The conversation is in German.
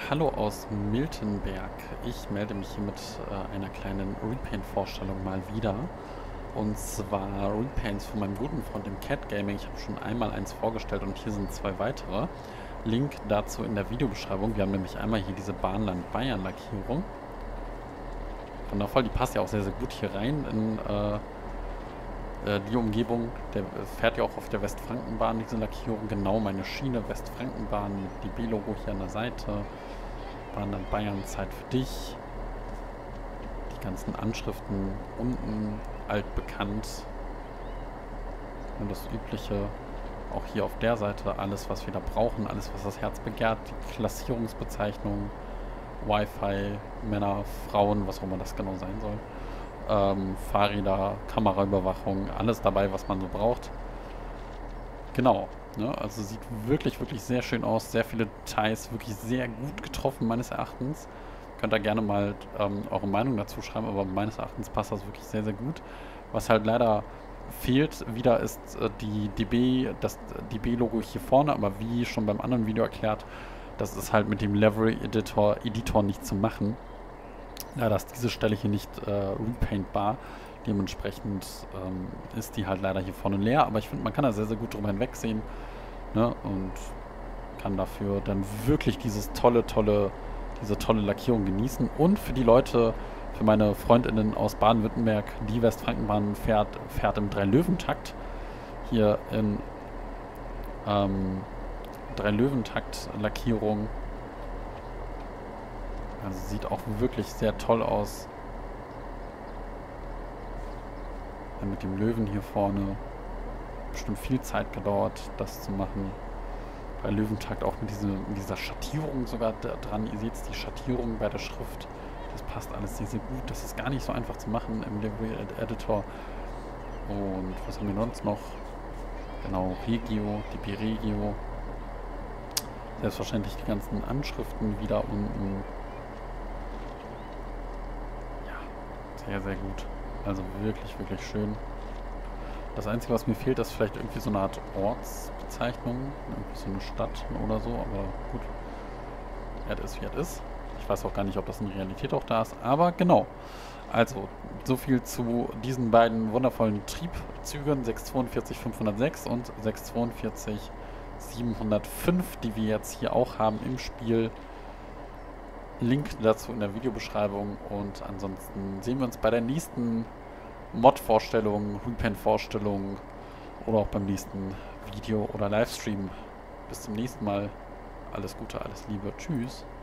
Hallo aus Miltenberg. Ich melde mich hier mit einer kleinen Repaint-Vorstellung mal wieder. Und zwar Repaints von meinem guten Freund im Cat Gaming. Ich habe schon einmal eins vorgestellt und hier sind zwei weitere. Link dazu in der Videobeschreibung. Wir haben nämlich einmal hier diese Bahnland-Bayern-Lackierung. Wundervoll, die passt ja auch sehr, sehr gut hier rein in die Umgebung. Der fährt ja auch auf der Westfrankenbahn, diese Lackierung. Genau meine Schiene, Westfrankenbahn, DB-Logo hier an der Seite. Bahnland Bayern, Zeit für dich. Die ganzen Anschriften unten altbekannt. Und das Übliche auch hier auf der Seite. Alles, was wir da brauchen, alles, was das Herz begehrt. Die Klassierungsbezeichnung, Wi-Fi, Männer, Frauen, was auch immer das genau sein soll. Fahrräder, Kameraüberwachung, alles dabei, was man so braucht. Genau, ne? Also sieht wirklich, wirklich sehr schön aus. Sehr viele Details, wirklich sehr gut getroffen, meines Erachtens. Könnt ihr gerne mal eure Meinung dazu schreiben, aber meines Erachtens passt das wirklich sehr, sehr gut. Was halt leider fehlt wieder ist das DB-Logo hier vorne, aber wie schon beim anderen Video erklärt, das ist halt mit dem Livery-Editor nicht zu machen. Leider ist diese Stelle hier nicht repaintbar. Dementsprechend ist die halt leider hier vorne leer. Aber ich finde, man kann da sehr, sehr gut drüber hinwegsehen. Ne? Und kann dafür dann wirklich diese tolle Lackierung genießen. Und für die Leute, für meine Freundinnen aus Baden-Württemberg, die Westfrankenbahn fährt im Drei-Löwen-Takt. Hier in Drei-Löwen-Takt-Lackierung. Also sieht auch wirklich sehr toll aus. Ja, mit dem Löwen hier vorne. Bestimmt viel Zeit gedauert, das zu machen. Bei Löwentakt auch mit dieser Schattierung sogar dran. Ihr seht die Schattierung bei der Schrift. Das passt alles sehr, sehr gut. Das ist gar nicht so einfach zu machen im Livery Editor. Und was haben wir sonst noch? Genau, Regio, DB Regio. Selbstverständlich die ganzen Anschriften wieder unten. Sehr, sehr gut. Also wirklich, wirklich schön. Das Einzige, was mir fehlt, ist vielleicht irgendwie so eine Art Ortsbezeichnung. Irgendwie so eine Stadt oder so. Aber gut. Es ist, wie es ist. Ich weiß auch gar nicht, ob das in Realität auch da ist. Aber genau. Also, so viel zu diesen beiden wundervollen Triebzügen. 642-506 und 642-705, die wir jetzt hier auch haben im Spiel. Link dazu in der Videobeschreibung und ansonsten sehen wir uns bei der nächsten Mod-Vorstellung, Repaint-Vorstellung oder auch beim nächsten Video oder Livestream. Bis zum nächsten Mal. Alles Gute, alles Liebe. Tschüss.